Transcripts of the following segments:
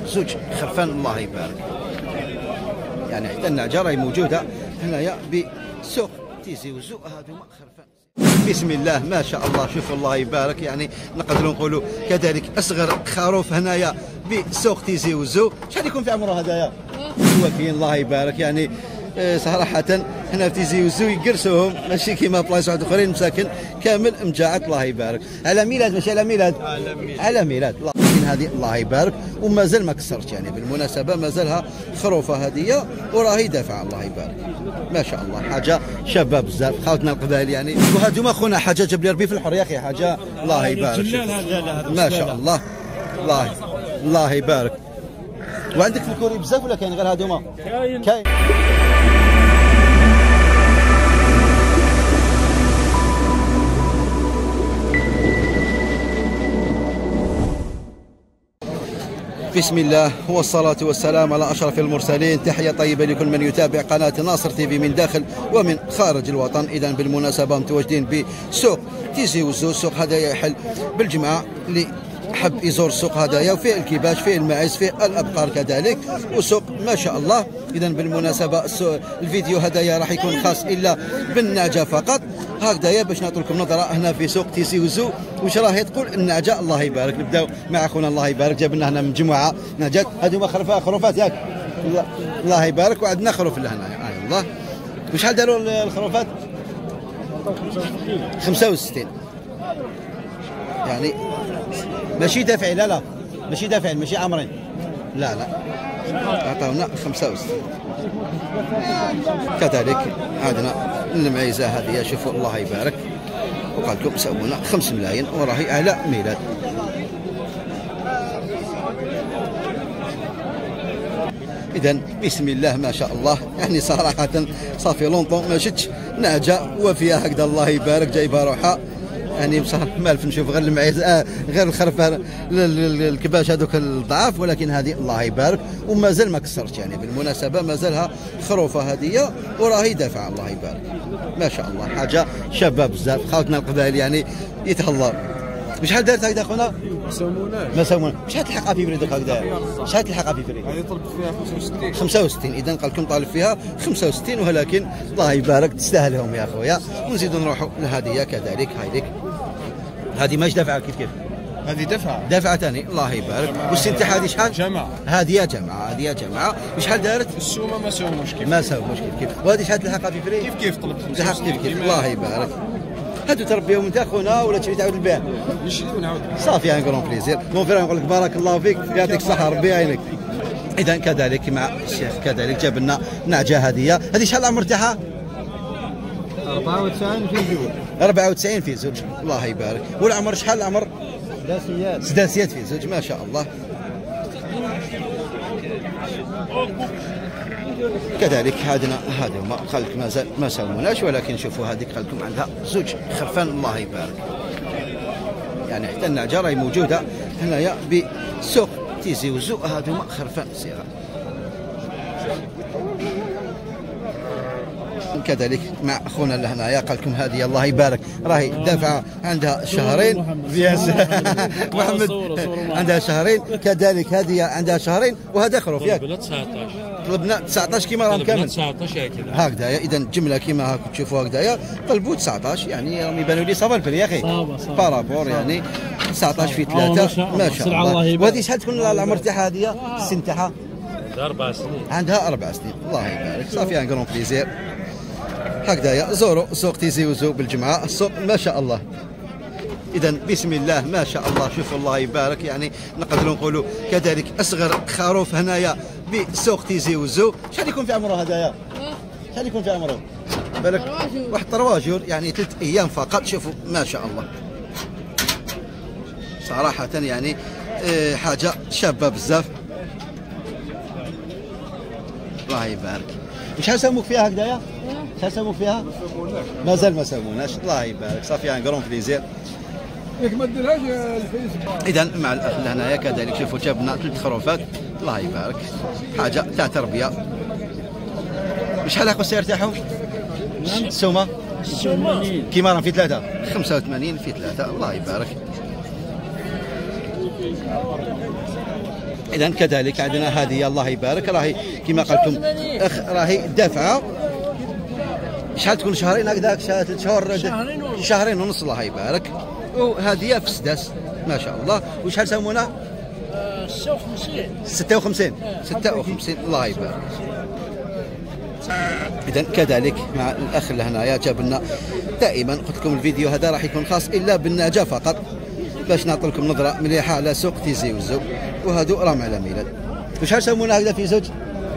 زوج خرفان الله يبارك. يعني حتى النعجه راهي موجوده هنايا بسوق تيزي وزو. هذوما خرفان بسم الله ما شاء الله. شوفوا الله يبارك، يعني نقدروا نقولوا كذلك اصغر خروف هنايا بسوق تيزي وزو. شحال يكون في عمره هدايا؟ وفين الله يبارك. يعني صراحة هنا في تيزي وزو يقرسوهم ماشي كيما بلايص واحد اخرين مساكن كامل مجاعات الله يبارك. على ميلاد ماشي على ميلاد، على ميلاد. لكن هذه الله يبارك ومازال ما كسرت، يعني بالمناسبة مازالها خروفة هدية وراهي دافعة الله يبارك. ما شاء الله حاجة شابة بزاف خاوتنا القبائل يعني. وهذوما خونا حاجة جاب لي ربي في الحر يا اخي، حاجة الله يبارك ما شاء الله. الله يبارك. وعندك في الكوري بزاف ولا كاين غير هذوما؟ كاين. بسم الله والصلاة والسلام على أشرف المرسلين. تحية طيبة لكل من يتابع قناة ناصر تيفي من داخل ومن خارج الوطن. إذا بالمناسبة متواجدين بسوق تيزي وزو. سوق هدايا يحل بالجمعة اللي حب يزور السوق هدايا، وفيه الكباش، فيه الماعز، فيه الأبقار كذلك، وسوق ما شاء الله. إذا بالمناسبة الفيديو هدايا راح يكون خاص إلا بالنعجة فقط. هكذايا باش نعطي لكم نظرة هنا في سوق تيزي وزو واش راهي تقول النعجة الله يبارك. نبداو مع اخونا الله يبارك، جاب لنا هنا مجموعة نعجات. هذوما خروفات ياك الله يبارك. وعندنا خروف لهنا الله. وشحال داروا الخروفات؟ 65. يعني ماشي دافعين، لا ماشي دافعين، ماشي عامرين، لا عطاونا 65. كذلك عندنا المعيزه هذه شوفوا الله يبارك، وقال لكم سوونا 5 ملايين وراهي على ميلاد. اذا بسم الله ما شاء الله. يعني صراحه صافي لونطون ما شفتش نعجه وفيها هكذا الله يبارك جايبها روحها. يعني بصراحه ما عرفت نشوف غير المعيز غير الخرفه الكباش هذوك الضعاف، ولكن هذه الله يبارك ومازال ما كسرت. يعني بالمناسبه مازالها خروفه هديه وراهي دافعه الله يبارك. ما شاء الله حاجه شابه بزاف خاوتنا القبائل يعني يتهلاو. شحال دارت هكذا خونا؟ ما سوموناش. شحال تلحقها في بريدك هكذا؟ شحال تلحقها في بريدك؟ هذه طلبت فيها 65. 65. اذا قال لكم طالب فيها 65، ولكن الله يبارك تستاهلهم يا خويا. ونزيدوا نروحوا للهديه كذلك. هايديك هذه ماش دافعه كيف؟ هذه دافعه ثاني الله يبارك. والسن تاعها هذه شحال؟ جماعه. هذه يا جماعه. وشحال دارت؟ السومه ما ساوموش كيف. وهذه شحال تلحقها في فري؟ كيف طلبت 65 كيف الله يبارك. هادو تربيهم انت خونا ولا تشري تعاود البيع؟ نشري ونعاود صافي ان كرون بليزير. مون فريم نقول لك بارك الله فيك يعطيك الصحه ربي يعينك. اذا كذلك مع الشيخ كذلك جاب لنا نعجه هديه. هذه شحال العمر تاعها؟ 94 في زوج. 94 في زوج الله يبارك. والعمر شحال العمر؟ سداسيات في زوج ما شاء الله. كذلك هذوما خلك مازال ما سوموناش، ولكن شوفوا هذيك خلكم عندها زوج خرفان الله يبارك. يعني حتى النعجه راهي موجوده هنايا بسوق تيزي وزو. هذوما خرفان صغار. كذلك مع اخونا اللي هنايا قال لكم هذه الله يبارك راهي دافعه عندها شهرين. محمد عندها شهرين. كذلك هذه عندها شهرين وهذا خروف ياك. طلبنا 19 كيما راهم كامل 19 هكذايا. اذا الجمله كيما هاك تشوفوا هكذايا طلبوا 19. يعني راهم يبانوا لي صافا البري يا اخي بارابور. يعني 19 في 3 ما شاء الله. وهذه شحال تكون العمر تاعها هذه؟ السن تاعها 4 سنين. عندها 4 سنين الله يبارك. صافي ان كرون بليزير. هكذايا زوروا سوق تيزي وزو بالجمعة السوق ما شاء الله. إذا بسم الله ما شاء الله. شوفوا الله يبارك. يعني نقدروا نقولوا كذلك أصغر خروف هنايا بسوق تيزي وزو. شحال يكون في عمره هدايا؟ شحال يكون في عمره؟ بالك واحد 3 جور يعني 3 أيام فقط. شوفوا ما شاء الله صراحة يعني حاجة شابة بزاف الله يبارك. وشحال سموك فيها هكذايا؟ شحال سموك فيها؟ مازال ما سموناش الله يبارك. صافي ان كرون بليزير. ياك ما ديرهاش الفيسبوك. اذا مع الاخ هنايا كذلك شوفوا جابنا 3 خروفات الله يبارك. حاجه تاع تربيه. شحال هاكو السعر تاعهم؟ السومه كيما راهم في 3 85 في 3 الله يبارك. اذا كذلك عندنا هذه الله يبارك راهي كما قلت لكم راهي دافعه. شحال تكون شهرين هكذاك 3 شهور شهرين ونص الله يبارك. وهذه في سداس ما شاء الله. وشحال سمونا 56 الله يبارك. اذا كذلك مع الاخ اللي هنايا جاب لنا دائما قلت لكم الفيديو هذا راح يكون خاص الا بالنعجه فقط باش نعطي لكم نظره مليحه على سوق تيزي وزو. وهذو راهم على ميلاد. وشحال سمونا هكذا في زوج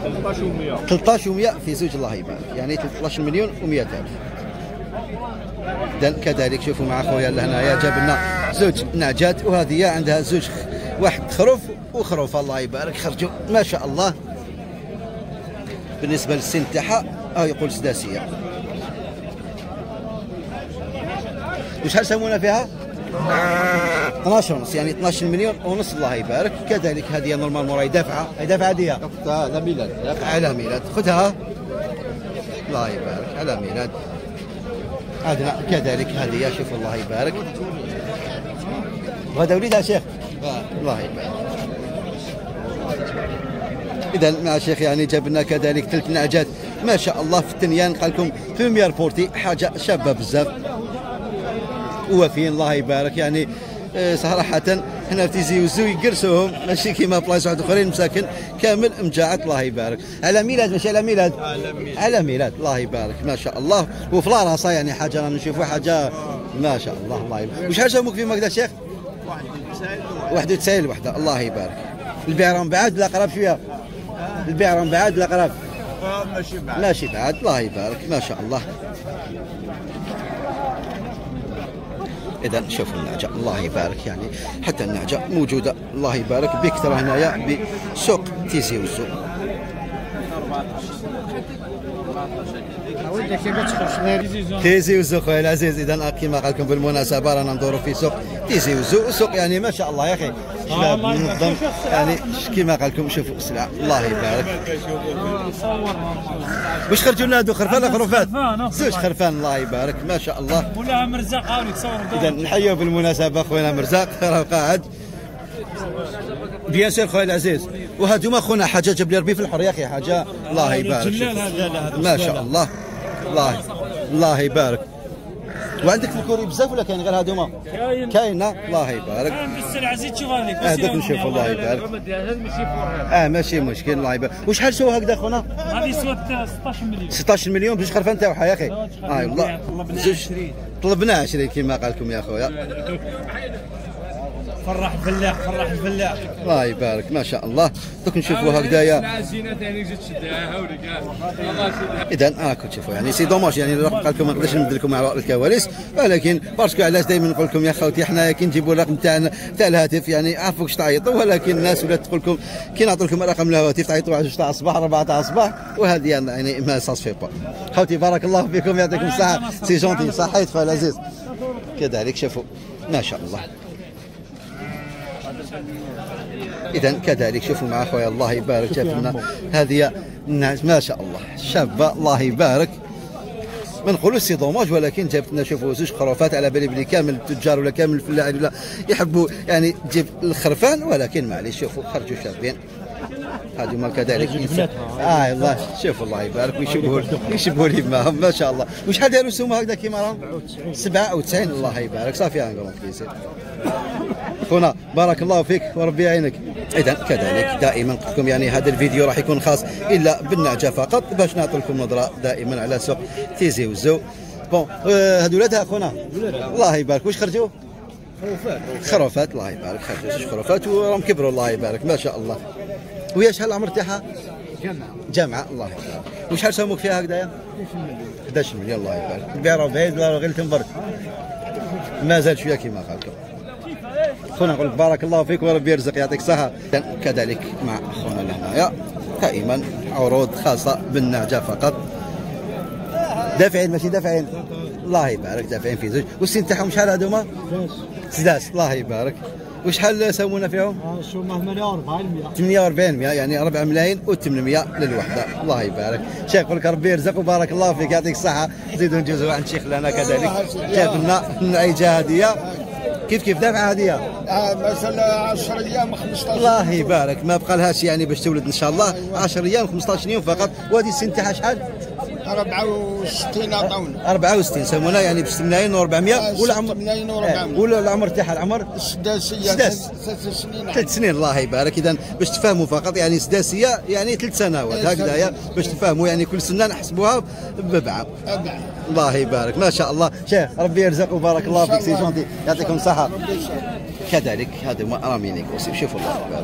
13 و100 في زوج الله يبارك يعني 13 مليون و100 الف. اذا كذلك شوفوا مع خويا اللي هنايا جاب لنا زوج نعجات. وهذه عندها زوج واحد خروف وخروف الله يبارك خرجوا ما شاء الله. بالنسبه للسن تاعها يقول سداسيه. وشحال سمونا فيها 12 ونص يعني 12 مليون ونص الله يبارك. كذلك هذه نورمال موراي دافعه هذه على ميلاد على ميلاد خذها الله يبارك على ميلاد. عندنا كذلك هذه شوفوا الله يبارك وهذا وليدها شيخ الله يبارك. اذا مع شيخ يعني جاب لنا كذلك 3 نعجات ما شاء الله في التنيان قال لكم بروميير بورتي حاجه شابه بزاف ووافيين الله يبارك. يعني صراحه هنا في تيزي وزو يقرسوهم ماشي كيما بلايص واحد اخرين مساكن كامل مجاعات الله يبارك. على ميلاد ماشي على ميلاد على ميلاد الله يبارك ما شاء الله. وفي راسها يعني حاجه رانا نشوفوا حاجه ما شاء الله الله يبارك. وشحال سموك في هكذا شيخ 91 الوحده الله يبارك. البيع راهم بعاد ولا قراب شويه؟ البيع راهم بعاد ولا قراب؟ ماشي بعاد الله يبارك ما شاء الله. اذا شوفوا النعجه الله يبارك يعني حتى النعجه موجوده الله يبارك بكثره هنايا بسوق تيزي وزو. تيزي وزو خويا العزيز. اذا كما قال لكم بالمناسبه رانا ندوروا في سوق تيزي وزو. سوق يعني ما شاء الله يا اخي شباب منظم يعني كما قال لكم شوفوا السلعه الله يبارك. واش خرجوا لنا هذو خرفان ولا خروفات؟ زوج خرفان الله يبارك ما شاء الله. ولا مرزاق عاوني تصوروا. اذا نحيوا بالمناسبه خوينا مرزاق راه قاعد بيان سير خويا العزيز. وهذوما خونا حاجه جاب لي ربي في الحر يا اخي حاجه الله يبارك ما شاء الله الله يبارك. وعندك في الكوري بزاف ولا كاين غير هذوما؟ كاينه الله يبارك. بالسلعه زيد شوف هذيك هذاك نشوف الله يبارك. ماشي مشكل الله يبارك. وشحال سوا هكذا خونا؟ هذه سوات 16 مليون 16 مليون بجوج خرفان تاعها يا اخي. والله طلبنا 20 كما قال لكم يا خويا. فرح الفلاح فرح الفلاح الله يبارك ما شاء الله. دوك نشوفوا هكذايا. اذا راكم تشوفوا يعني سي دوماج يعني الرقم قال لكم ما نقدرش نبدل لكم على الكواليس ولكن باسكو علاش دائما نقول لكم يا خوتي حنايا كي نجيبوا الرقم تاعنا تاع الهاتف يعني عارفوا واش تعيطوا ولكن الناس ولات تقول لكم كي نعطوا لكم رقم الهواتف تعيطوا على 2 تاع الصباح 4 تاع الصباح وهذه يعني ما ساس في با. خوتي بارك الله فيكم يعطيكم الصحه سي جونتي صحيت خويا العزيز. كذلك شوفوا ما شاء الله. اذا كذلك شوفوا مع خويا الله يبارك جاب لنا هذه ما شاء الله شابه الله يبارك. ما نقولوا سي دوماج ولكن جابت لنا شوفوا زوج خرافات على بالي بلي كامل التجار ولا كامل الفلاحين ولا يحبوا يعني تجيب الخرفان ولكن معليش شوفوا خرجوا شابين. هذوما كذلك الله شوفوا الله يبارك ويشبهوا لي معهم ما شاء الله. وشحال داروا السومه هكذا كيما راهم 97 الله يبارك صافي انكم بليزير خونا بارك الله فيك وربي يعينك. اذا كذلك دائما قلت لكم يعني هذا الفيديو راح يكون خاص الا بالنعجه فقط باش نعطي لكم نظره دائما على سوق تيزي وزو. بون هذو ولادها خونا الله يبارك واش خرجوا؟ خرافات الله يبارك خرجوا 6 خرافات وراهم كبروا الله يبارك ما شاء الله. ويا شحال العمر تاعها؟ جامعه الله يبارك. وشحال سموك فيها هكذايا؟ 11 مليون الله يبارك. البيع راه بعيد ولا غير تنبرك؟ مازال شويه كما قال لكم. خونا نقول بارك الله فيك وربي يرزق يعطيك الصحه. كذلك مع خونا لهنايا دائما عروض خاصه بالنعجه فقط. دافعين ماشي دافعين الله يبارك دافعين في زوج. والسن تاعهم شحال هذوما؟ 6 الله يبارك. وشحال ساومونا فيهم؟ 48 يعني 4 ملايين و800 للوحده الله يبارك. شيخ يقول لك ربي يرزق وبارك الله فيك يعطيك الصحه. زيدوا نجوزوا عند شيخ لنا كذلك جاب لنا النعيجه هذه كيف دافعه هذه؟ مثلا 10 ايام 15. الله يبارك، ما بقى لهاش يعني باش تولد ان شاء الله. 10 ايام 15 يوم فقط. وهذه السن تاعها شحال؟ 64 عطاونا. 64 سمونا يعني ب 6 ملايين و400. ولا عمر 6 ملايين و400. ولا العمر تاعها العمر سداسيه 3 سنين. 3 سنين. الله يبارك. اذا باش تفهموا فقط يعني سداسيه يعني 3 سنوات هكذايا باش تفهموا يعني كل سنه نحسبوها ببعه. الله يبارك ما شاء الله. شيخ ربي يرزق وبارك الله فيك سي جونتي يعطيكم الصحه. كذلك هذا هو رامينيك شوفوا الله يبارك.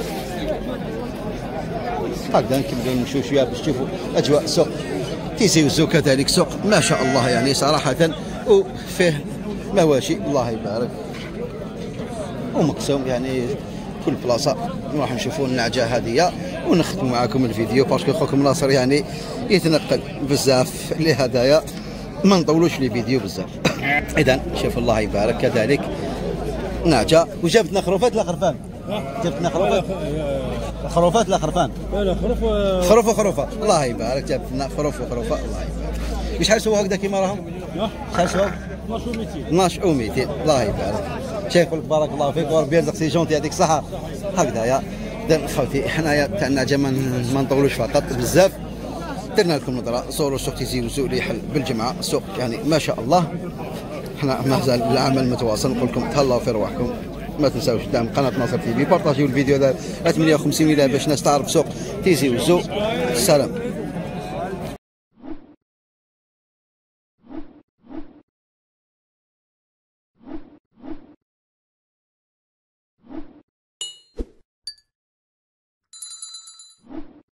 هكذا نكملوا نمشيو شويه باش تشوفوا اجواء سوق تيزي وزو. كذلك سوق ما شاء الله يعني صراحه وفيه مواشي الله يبارك ومقسوم يعني كل بلاصه. نروح نشوفوا النعجه هذه ونختم معكم الفيديو باسكو خوكم ناصر يعني يتنقل بزاف لهدايا ما نطولوش لي فيديو بزاف. اذا شوف الله يبارك. كذلك نعجه. وجابتنا خروفات لا خرفان؟ جابتنا خروفات. خروفات لا خرفان؟ لا خروف وخروفه. الله يبارك جابت لنا خروف وخروفه الله يبارك. وشحال سوا هكذا كيما راهم؟ شحال سوا؟ 12 و 200. الله يبارك. شيخ بارك الله فيك وربي يرزق سي جونتي يعطيك الصحه. هكذايا اذا خوتي حنايا تاع النعجه ما نطولوش فقط بزاف. درنا لكم نظره صوروا سوق تيزي وزو اللي يحل بالجمعه. سوق يعني ما شاء الله. حنا مازال العمل متواصل. نقول لكم تهلاو في رواحكم. ما تنساوش دعم قناه ناصر تي في. بارطاجيو الفيديو هذا 58 باش الناس تعرف سوق تيزي وزو. السلام.